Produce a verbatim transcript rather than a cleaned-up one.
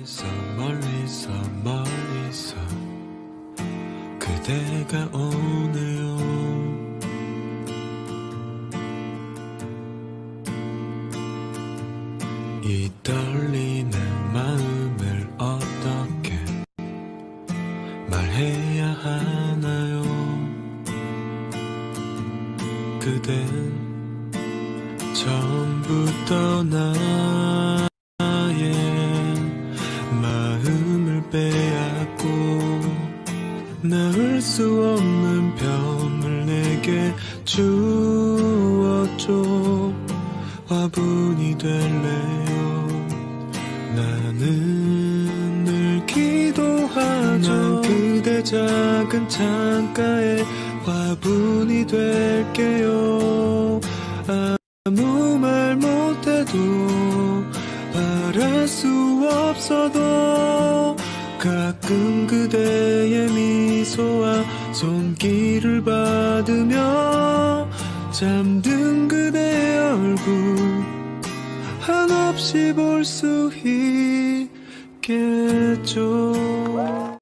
멀리서 멀리서 멀리서 그대가 오네요. 이 떨리는 마음을 어떻게 말해야 하나요? 그댄 처음부터 나의 마음을 빼앗고 나을 수 없는 병을 내게 주었죠. 화분이 될래요. 나는 늘 기도하죠. 난 그대 작은 창가에 화분이 될게요. 아무 말 못해도 바랄 수 없어도 가끔 그대의 미소와 손길을 받으며 잠든 그대의 얼굴 한없이 볼 수 있겠죠.